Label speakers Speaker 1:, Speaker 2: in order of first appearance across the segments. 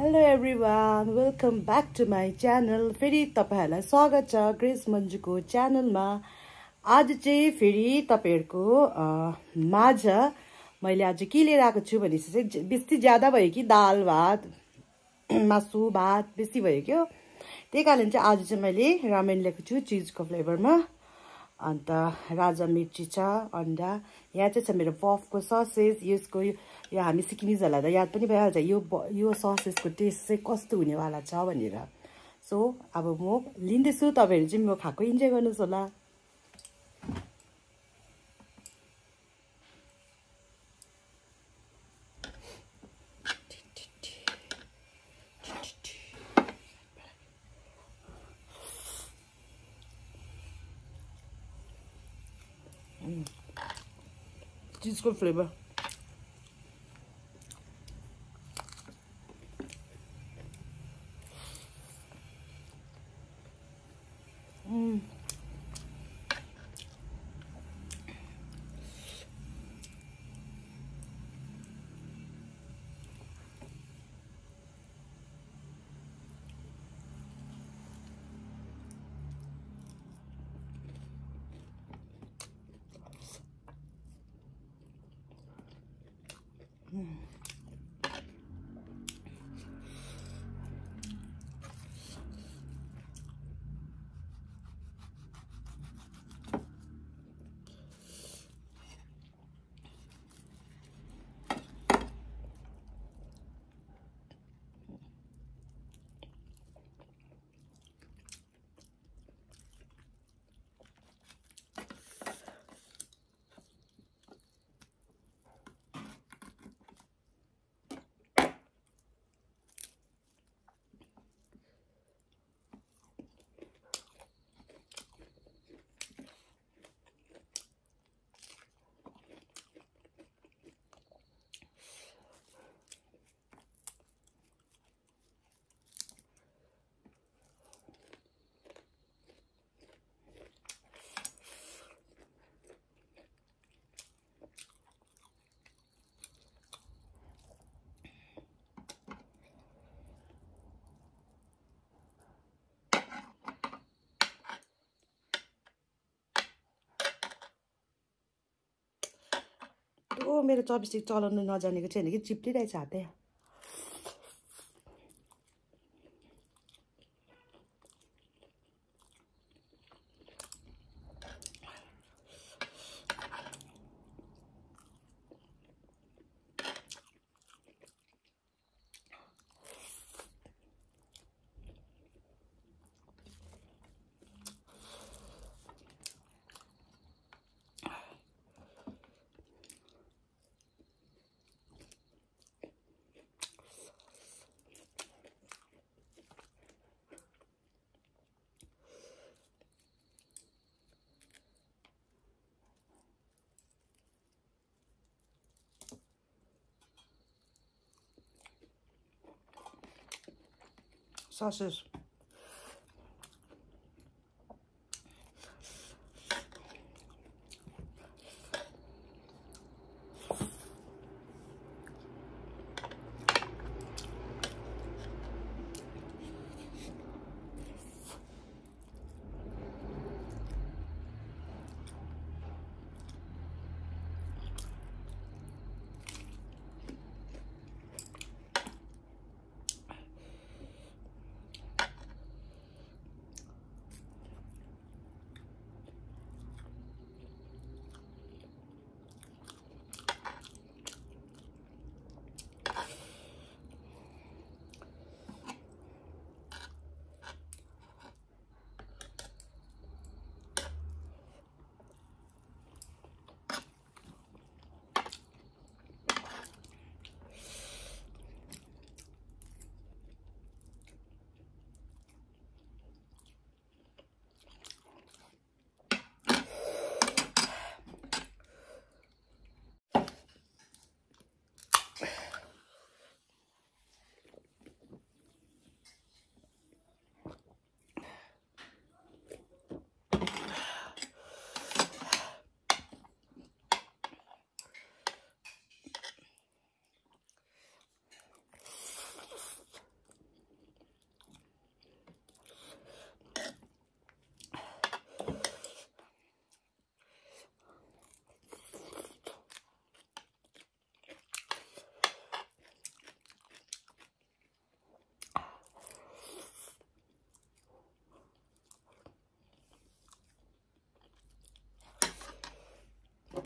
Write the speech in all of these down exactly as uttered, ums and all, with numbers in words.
Speaker 1: Hello everyone, welcome back to my channel. फेरि तपाईहरुलाई स्वागत छ ग्रेस मन्जुको च्यानलमा। आज चाहिँ फेरि तपाईहरुको माझ मैले आज के लिएर आएको छु भनेपछि चाहिँ बेसी ज्यादा भयो कि दाल भात मासु भात बेसी भयो के। त्यही कारण चाहिँ आज चाहिँ मैले रामेन ल्याएको छु चीजको फ्लेभरमा। अन्त राजा मिर्ची छ, अन्डा, यहाँ चाहिँ छ मेरो पफको ससेज। यसको यो हामी सिक्किमिजहरुलाई त याद पनि भइहाल्छ यो यो ससेजको टेस्ट चाहिँ कस्तो हुनेवाला छ भनेर। सो अब म लिन्दैछु, तपाईहरु चाहिँ म खाएको इन्जोय गर्नुस् होला। चीजको फ्लेभर Mm. Mm. ओ मेरो चपस्टिक चलाउन नजानेको छैन कि चिप्लिरहेछ हातै। Sausage.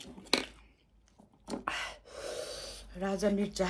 Speaker 1: राजा मिर्चा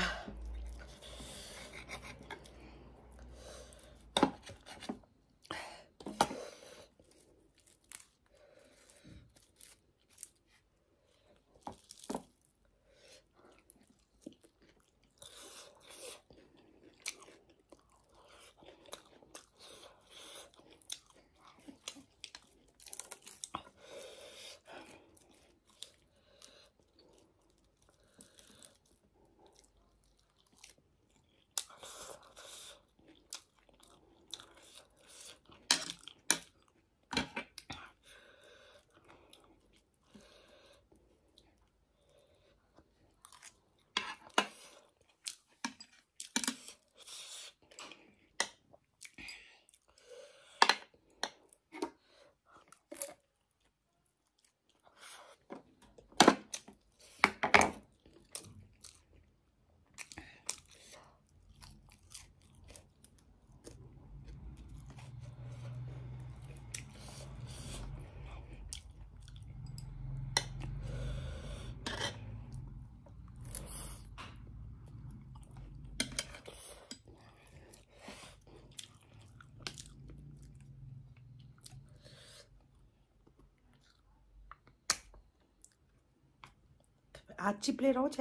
Speaker 1: हात चिप्लेर आउँछ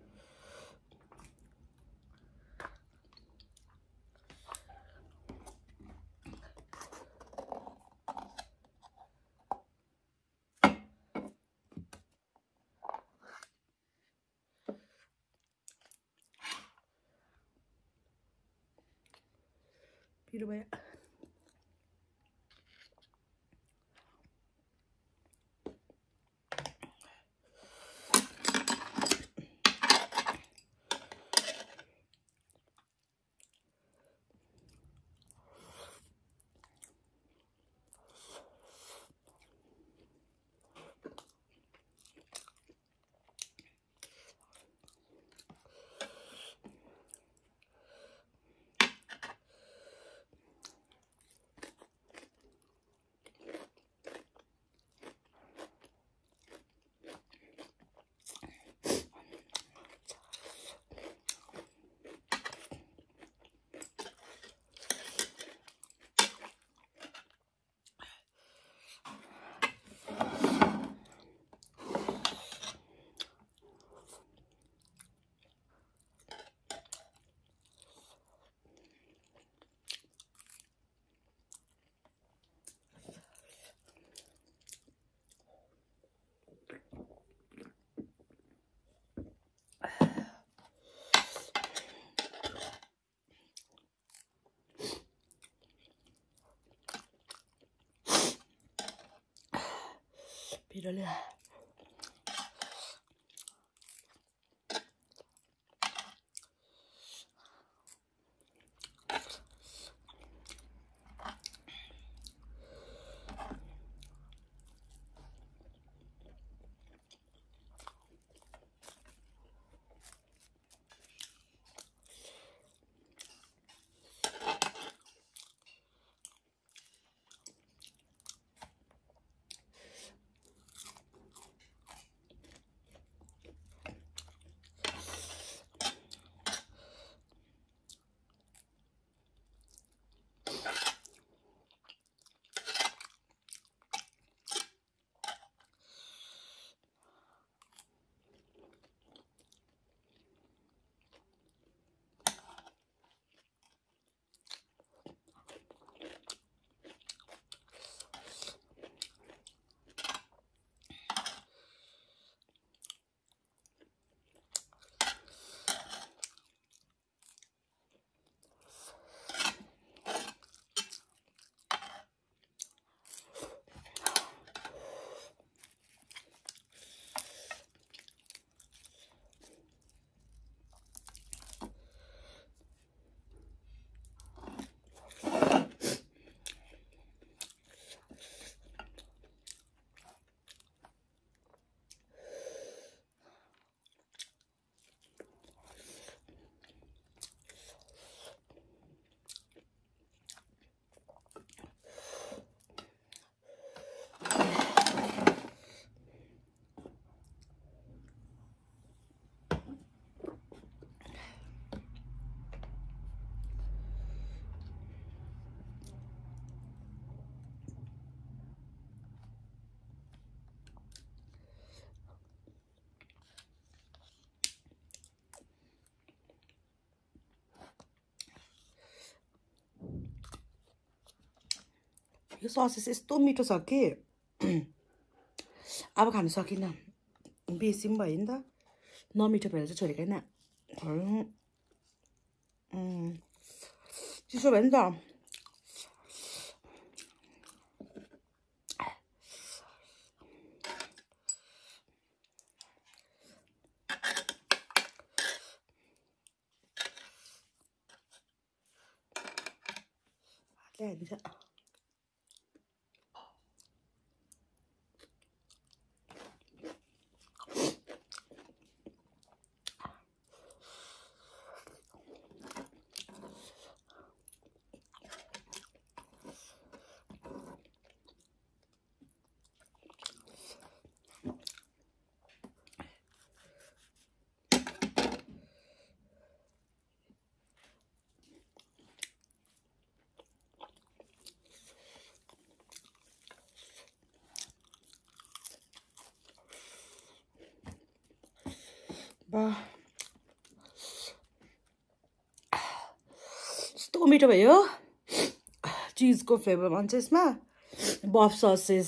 Speaker 1: पिरो भयो पिरोले यो ससेस यस्तो मिठो छ कि अब खान सकिनँ, बेसी पनि भयो नि त, नमिठो भएर चाहिँ छोडेको होइन, चिसो भयो नि त। ल्याइदिन्छ यस्तो मिठो भयो। चिजको फ्लेभर भन्छ यसमा, बफ ससेज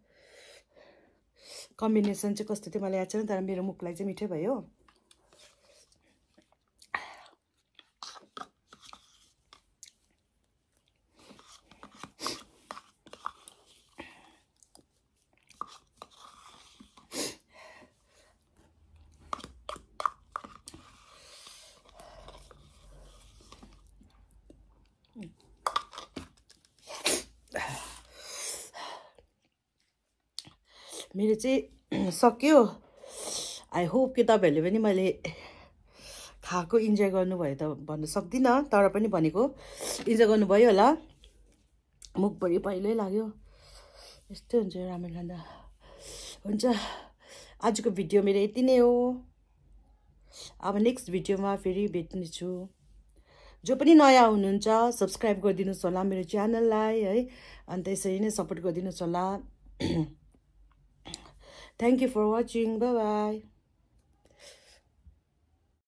Speaker 1: कम्बिनेसन चाहिँ कस्तो थियो मलाई याद छैन, तर मेरो मुखलाई चाहिँ मिठै भयो। मेरो चाहिँ सक्यो। आई होप कि तपाईँहरूले पनि मैले खाएको इन्जोय गर्नुभयो त भन्न सक्दिनँ, तर पनि भनेको इन्जोय गर्नुभयो होला। मुखभरि पहिल्यै लाग्यो, यस्तै हुन्छ रामेन खाँदा। हुन्छ, आजको भिडियो मेरो यति नै हो। अब नेक्स्ट भिडियोमा फेरि भेट्नेछु। जो पनि नयाँ हुनुहुन्छ सब्सक्राइब गरिदिनुहोस् होला मेरो च्यानललाई है, अन्त यसरी नै सपोर्ट गरिदिनुहोस् होला। Thank you for watching. Bye bye.